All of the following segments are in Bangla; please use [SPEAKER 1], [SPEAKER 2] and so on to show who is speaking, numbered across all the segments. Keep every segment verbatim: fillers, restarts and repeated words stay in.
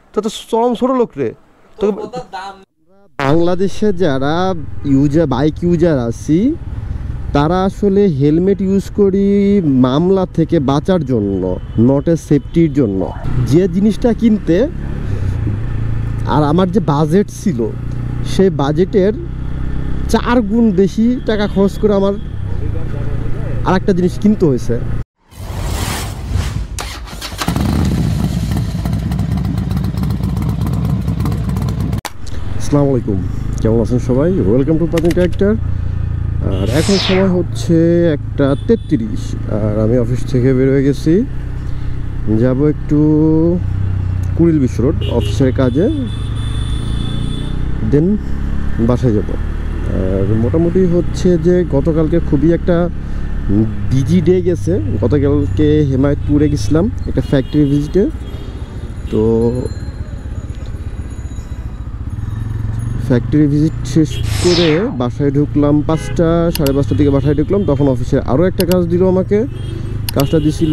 [SPEAKER 1] তো তো চরম ছোট লোক রে। তো
[SPEAKER 2] বাংলাদেশে যারা ইউজার বাইক ইউজার আছি তারা আসলে হেলমেট ইউজ করি মামলা থেকে বাঁচার জন্য, নট এ সেফটির জন্য। যে জিনিসটা কিনতে আর আমার যে বাজেট ছিল সেই বাজেটের চার গুণ বেশি টাকা খরচ করে আমার আর একটা জিনিস কিনতে হয়েছে। আসসালামু আলাইকুম, কেমন আছেন সবাই? ওয়েলকাম টু পাতিং ট্র্যাক্টর। আর এখন সময় হচ্ছে একটা তেত্রিশ, আর আমি অফিস থেকে বের হয়ে গেছি, যাব একটু কুড়িল বিশ্ব রোড অফিসের কাজে, দেন বাসায় যাব। আর মোটামুটি হচ্ছে যে গতকালকে খুবই একটা বিজি ডে গেছে। গতকালকে হেমায়তপুরে গেছিলাম একটা ফ্যাক্টরি ভিজিটে। তো ফ্যাক্টরি ভিজিট শেষ করে বাসায় ঢুকলাম পাঁচটা সাড়ে পাঁচটার দিকে বাসায় ঢুকলাম। তখন অফিসে আরও একটা কাজ দিল আমাকে। কাজটা দিছিল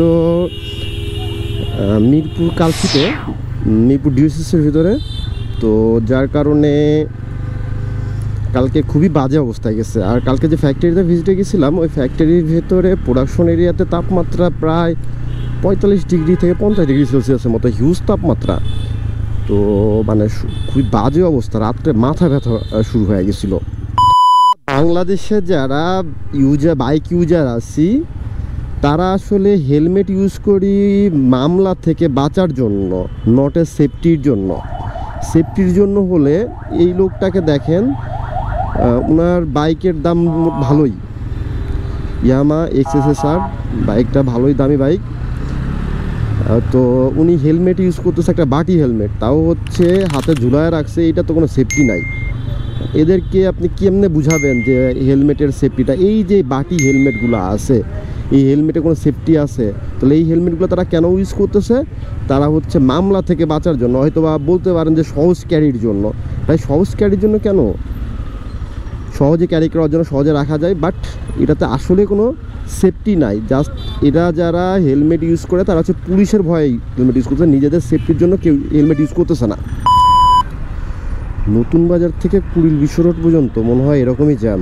[SPEAKER 2] মিরপুর কালচিতে, মিরপুর ডিউসিসের ভিতরে। তো যার কারণে কালকে খুবই বাজে অবস্থায় গেছে। আর কালকে যে ফ্যাক্টরিতে ভিজিটে গেছিলাম ওই ফ্যাক্টরির ভেতরে প্রোডাকশন এরিয়াতে তাপমাত্রা প্রায় পঁয়তাল্লিশ ডিগ্রি থেকে পঞ্চাশ ডিগ্রি সেলসিয়াসের মতো হিউজ তাপমাত্রা। তো মানে খুবই বাজে অবস্থা, রাত্রে মাথা ব্যথা শুরু হয়ে গেছিল। বাংলাদেশে যারা ইউজার বাইক ইউজার আছি তারা আসলে হেলমেট ইউজ করি মামলা থেকে বাঁচার জন্য, নট এ সেফটির জন্য। সেফটির জন্য হলে এই লোকটাকে দেখেন, ওনার বাইকের দাম ভালোই, ইয়ামা এক্সএসএসআর বাইকটা ভালোই দামি বাইক। তো উনি হেলমেট ইউজ করতেছে, একটা বাটি হেলমেট, তাও হচ্ছে হাতে ঝুলায় রাখছে। এটা তো কোনো সেফটি নাই। এদেরকে আপনি কেমনে বুঝাবেন যে হেলমেটের সেফটিটা? এই যে বাটি হেলমেটগুলো আছে, এই হেলমেটে কোনো সেফটি আছে? তাহলে এই হেলমেটগুলো তারা কেন ইউজ করতেছে? তারা হচ্ছে মামলা থেকে বাঁচার জন্য, হয়তো বা বলতে পারেন যে সহজ ক্যারির জন্য। তাই সহজ ক্যারির জন্য কেন? সহজে ক্যারি করার জন্য সহজে রাখা যায়, বাট এটাতে আসলে কোনো সেফটি নাই। জাস্ট এরা যারা হেলমেট ইউজ করে তারা হচ্ছে পুলিশের ভয়ে হেলমেট ইউজ করতেছে, নিজেদের সেফটির জন্য কেউ হেলমেট ইউজ করতেছে না। নতুন বাজার থেকে কুড়িল বিশ্ব রোড পর্যন্ত মনে হয় এরকমই জ্যাম।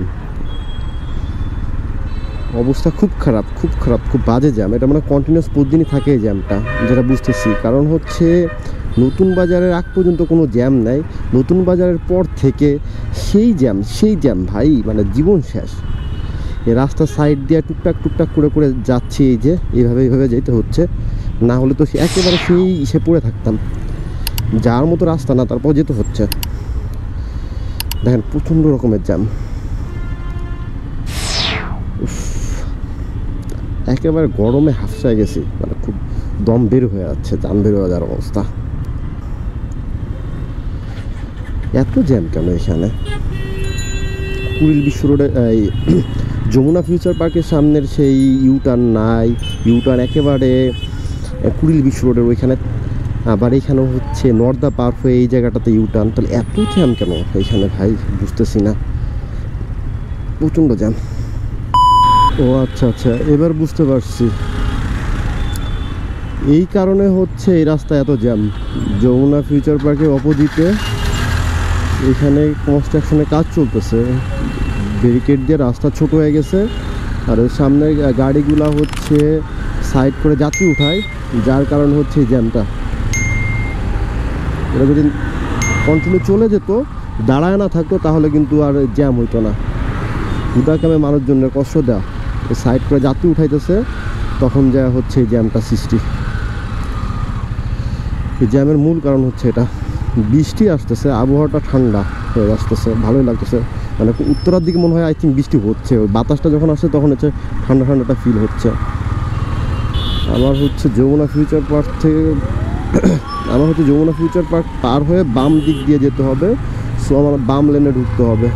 [SPEAKER 2] অবস্থা খুব খারাপ, খুব খারাপ, খুব বাজে জ্যাম। এটা মানে কন্টিনিউয়াস প্রতিদিনই থাকে এই জ্যামটা, যেটা বুঝতেছি। কারণ হচ্ছে নতুন বাজারের আগ পর্যন্ত কোনো জ্যাম নাই, নতুন বাজারের পর থেকে সেই জ্যাম, সেই জ্যাম ভাই, মানে জীবন শেষ। এই রাস্তার সাইড দিয়ে টুকটাক টুকটাক করে করে যাচ্ছি, এই যে এইভাবে এইভাবে যেতে হচ্ছে, না হলে তো একেবারে সেই ইসে পড়ে থাকতাম। যাওয়ার মতো রাস্তা না, তারপর যেতে হচ্ছে। দেখেন প্রচণ্ড রকমের জ্যাম, একেবারে গরমে হাফসায় গেছি, মানে খুব দম বের হয়ে যাচ্ছে, জান বের হয়ে যাওয়ার অবস্থা। এত জ্যাম কেন এখানে? কুড়িল বিশ্ব রোডে এই যমুনা ফিউচার পার্কের সামনের সেই ইউটার্ন নাই, ইউটার্ন একেবারে কুড়িল বিশ্ব রোডের ওইখানে। আবার এখানেও হচ্ছে নর্দা পার্ক হয়ে এই জায়গাটাতে ইউটার্ন। তাহলে এত জ্যাম কেন এইখানে ভাই, বুঝতেছি না। প্রচণ্ড জ্যাম। ও আচ্ছা আচ্ছা, এবার বুঝতে পারছি এই কারণে হচ্ছে এই রাস্তায় এত জ্যাম। যমুনা ফিউচার পার্কের অপোজিটে এখানে কনস্ট্রাকশনের কাজ চলতেছে, ব্যারিকেড দিয়ে রাস্তা ছোট হয়ে গেছে। আর ওই সামনের গাড়িগুলা হচ্ছে সাইড করে যাত্রী উঠায়, যার কারণ হচ্ছে এই জ্যামটা। এটা যদি কন্টিনিউ চলে যেত, দাঁড়ায় না থাকতো, তাহলে কিন্তু আর জ্যাম হইতো না। হুদাকামে মানুষজনের কষ্ট দেওয়া, সাইড করে যাত্রী উঠাইতেছে, তখন যা হচ্ছে এই জ্যামটা সৃষ্টি। এই জ্যামের মূল কারণ হচ্ছে এটা। বৃষ্টি আসতেছে, আবহাওয়াটা ঠান্ডা হয়ে আসতেছে, ভালোই লাগতেছে। মানে উত্তরার দিকে মনে হয় আই থিঙ্ক বৃষ্টি হচ্ছে। ওই বাতাসটা যখন আসছে তখন হচ্ছে ঠান্ডা ঠান্ডাটা ফিল হচ্ছে। আমার হচ্ছে যমুনা ফিউচার পার্ক থেকে আমার হচ্ছে যমুনা ফিউচার পার্ক পার হয়ে বাম দিক দিয়ে যেতে হবে। সো আমার বাম লেনে ঢুকতে হবে।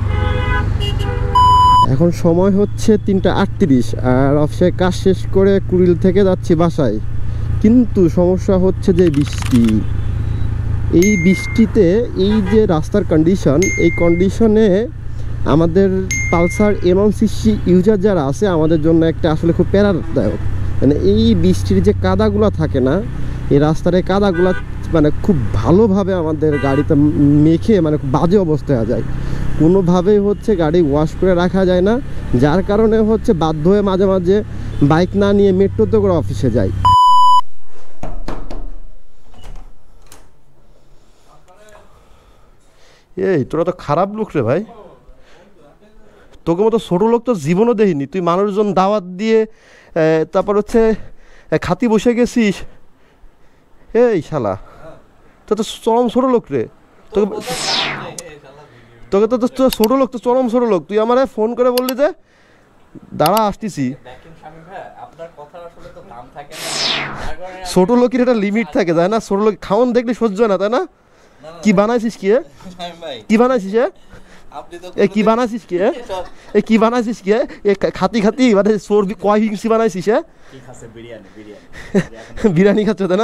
[SPEAKER 2] এখন সময় হচ্ছে তিনটা আটত্রিশ, আর অফিসে কাজ শেষ করে কুড়িল থেকে যাচ্ছি বাসায়। কিন্তু সমস্যা হচ্ছে যে বৃষ্টি, এই বৃষ্টিতে এই যে রাস্তার কন্ডিশন, এই কন্ডিশনে আমাদের Pulsar M one sixty user যারা আছে আমাদের জন্য একটা আসলে খুব প্যারাদায়ক। মানে এই বৃষ্টির যে কাদাগুলো থাকে না, এই রাস্তার এই কাদাগুলো মানে খুব ভালোভাবে আমাদের গাড়িতে মেখে মানে বাজে অবস্থায় যায়, কোনোভাবেই হচ্ছে গাড়ি ওয়াশ করে রাখা যায় না, যার কারণে হচ্ছে বাধ্য হয়ে মাঝে মাঝে বাইক না নিয়ে মেট্রোতে করে অফিসে যাই।
[SPEAKER 1] এই তোরা তো খারাপ লোক রে ভাই, তোকে মতো ছোটো লোক তো জীবনও দেখিনি। তুই মানুষজন দাওয়াত দিয়ে তারপর হচ্ছে খাতি বসে গেছিস। এই শালা তো তো চরম ছোটো লোক রে, তোকে তোকে তো তো ছোটো লোক, তো চরম ছোটো লোক। তুই আমারে ফোন করে বললি যে দাঁড়া আসতেছি। ছোটো লোকের একটা লিমিট থাকে, তাই না? ছোটো লোক খাওয়ান দেখলে সহ্য হয় না, তাই না? কি বানাইছিস কি কি বানাইছিস এ কি বানাইছিস কি এ কি বানাইছিস কি এ খাতি খাতি মানে চর্বি কয় হিংসি বানাইছিস? হ্যাঁ বিরিয়ানি খাচ্ছ, তাই না?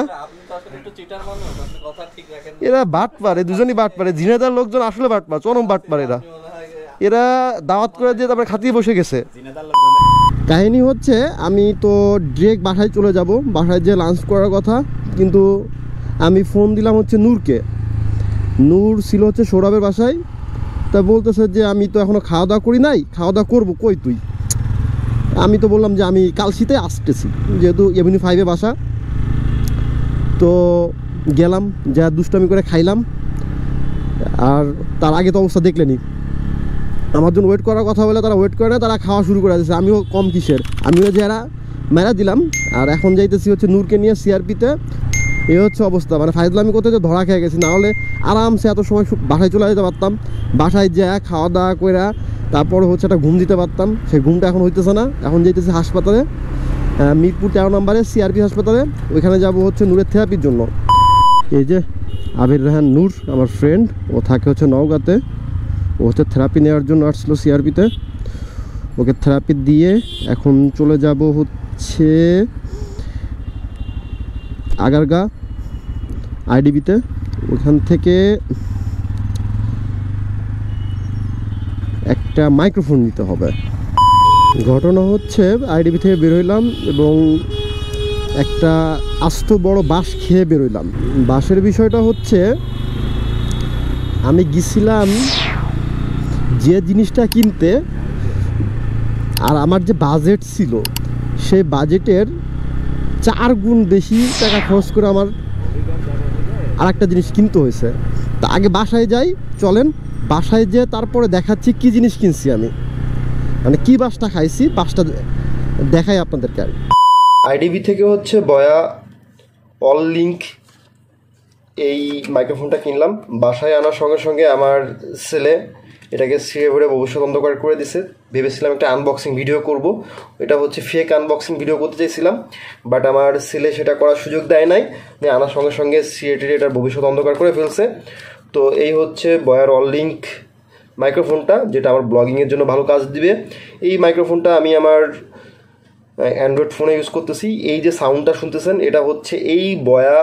[SPEAKER 1] এরা বাট পারে, দুজনই বাট পারে। ঝিনাইদার লোকজন আসলে বাট পারে, চরম বাট পারে এরা। এরা দাওয়াত করে দিয়ে তারপরে খাতিয়ে বসে গেছে।
[SPEAKER 2] কাহিনী হচ্ছে আমি তো ডিরেক্ট বাসায় চলে যাব, বাসায় যে লাঞ্চ করার কথা, কিন্তু আমি ফোন দিলাম হচ্ছে নূরকে। নূর ছিল হচ্ছে সৌরভের বাসায়। তা বলতেছে যে আমি তো এখনও খাওয়া দাওয়া করি নাই, খাওয়া দাওয়া করবো কই তুই? আমি তো বললাম যে আমি কালশিতে আসতেছি, যেহেতু এভিনিউ ফাইভে বাসা। তো গেলাম, যা দুষ্টামি করে খাইলাম। আর তার আগে তো অবস্থা দেখলেনি, আমার জন্য ওয়েট করার কথা বলে তারা ওয়েট করে না, তারা খাওয়া শুরু করে দিয়েছে। আমিও কম কিসের, আমিও যারা মেরা দিলাম। আর এখন যাইতেছি হচ্ছে নূরকে নিয়ে সিআরপিতে। এই হচ্ছে অবস্থা, মানে ফাইজলামি করতে যে ধরা খেয়ে গেছি, নাহলে আরামসে এত সময় বাসায় চলে যেতে পারতাম। বাসায় যা খাওয়া দাওয়া করে তারপর হচ্ছে একটা ঘুম দিতে পারতাম, সেই ঘুমটা এখন হইতেছে না। এখন যাইতেছি হাসপাতালে, মিরপুর তেরো নম্বরে সিআরপি হাসপাতালে। ওইখানে যাব হচ্ছে নূরের থেরাপির জন্য। এই যে আবির রেহান নূর আমার ফ্রেন্ড, ও থাকে হচ্ছে নওগাঁতে। ও হচ্ছে থেরাপি নেওয়ার জন্য আসছিল সিআরপিতে। ওকে থেরাপি দিয়ে এখন চলে যাব হচ্ছে আগারগা আইডিবিতে। ওখান থেকে একটা মাইক্রোফোন নিতে হবে। ঘটনা হচ্ছে আইডিবি থেকে বেরোইলাম এবং একটা আস্ত বড় বাঁশ খেয়ে বেরোইলাম। বাঁশের বিষয়টা হচ্ছে আমি গেছিলাম যে জিনিসটা কিনতে, আর আমার যে বাজেট ছিল সেই বাজেটের চার গুণ বেশি টাকা খরচ করে আমার আর একটা জিনিস কিনতে হয়েছে। তা আগে বাসায় যাই, চলেন বাসায় যেয়ে তারপরে দেখাচ্ছি কি জিনিস কিনছি আমি, মানে কি বাসটা খাইছি, বাসটা দেখাই আপনাদেরকে। আর আইডিবি থেকে হচ্ছে বয়া অল লিঙ্ক এই মাইক্রোফোনটা কিনলাম। বাসায় আনার সঙ্গে সঙ্গে আমার ছেলে এটাকে ছিঁড়ে ভরে ভবিষ্যৎ অন্ধকার করে দিছে। ভেবেছিলাম একটা আনবক্সিং ভিডিও করব, এটা হচ্ছে ফেক আনবক্সিং ভিডিও করতে চাইছিলাম, বাট আমার ছেলে সেটা করার সুযোগ দেয় নাই। আনার সঙ্গে সঙ্গে ছিঁড়ে টিড়ে এটার ভবিষ্যৎ অন্ধকার করে ফেলছে। তো এই হচ্ছে বয়ার অল লিঙ্ক মাইক্রোফোনটা, যেটা আমার ব্লগিংয়ের জন্য ভালো কাজ দিবে। এই মাইক্রোফোনটা আমি আমার অ্যান্ড্রয়েড ফোনে ইউজ করতেছি। এই যে সাউন্ডটা শুনতেছেন এটা হচ্ছে এই বয়া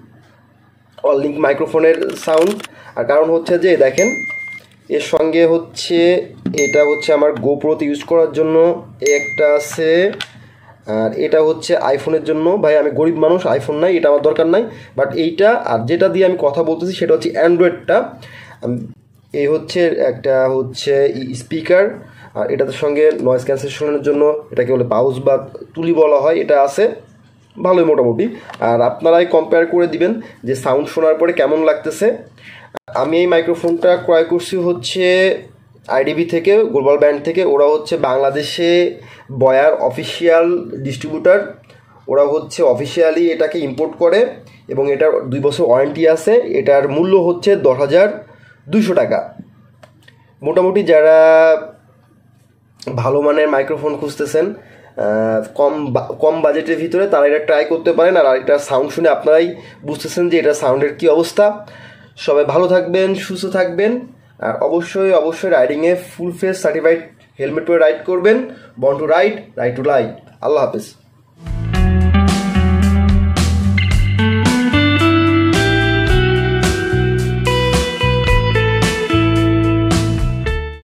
[SPEAKER 2] অল লিঙ্ক মাইক্রোফোনের সাউন্ড। আর কারণ হচ্ছে যে দেখেন এর সঙ্গে হচ্ছে এটা হচ্ছে আমার গোপ্রোতে ইউজ করার জন্য একটা আছে, আর এটা হচ্ছে আইফোনের জন্য। ভাই আমি গরিব মানুষ, আইফোন নাই, এটা আমার দরকার নাই। বাট এইটা আর যেটা দিয়ে আমি কথা বলতেছি সেটা হচ্ছে অ্যান্ড্রয়েডটা। এই হচ্ছে একটা হচ্ছে স্পিকার, আর এটার সঙ্গে নয়েজ ক্যান্সেলেশনের জন্য এটাকে বলে বাউস বা তুলি বলা হয়, এটা আছে ভালোই মোটামুটি। আর আপনারাই কম্পেয়ার করে দিবেন যে সাউন্ড শোনার পরে কেমন লাগতেছে। আমি এই মাইক্রোফোনটা ক্রয় করছি হচ্ছে আইডিবি থেকে, গ্লোবাল ব্যান্ড থেকে। ওরা হচ্ছে বাংলাদেশে বয়ার অফিসিয়াল ডিস্ট্রিবিউটার। ওরা হচ্ছে অফিসিয়ালি এটাকে ইম্পোর্ট করে এবং এটার দুই বছর ওয়ারেন্টি আছে। এটার মূল্য হচ্ছে দশ হাজার দুইশো টাকা। মোটামুটি যারা ভালো মানের মাইক্রোফোন খুঁজতেছেন কম কম বাজেটের ভিতরে, তারা এটা ট্রাই করতে পারেন। আর এটার সাউন্ড শুনে আপনারাই বুঝতেছেন যে এটা সাউন্ডের কী অবস্থা। সবাই ভালো থাকবেন, সুস্থ থাকবেন, আর অবশ্যই অবশ্যই রাইডিংয়ে ফুল ফেস সার্টিফাইড হেলমেট পরে রাইড করবেন। Born to ride, ride to life. আল্লাহ হাফেজ।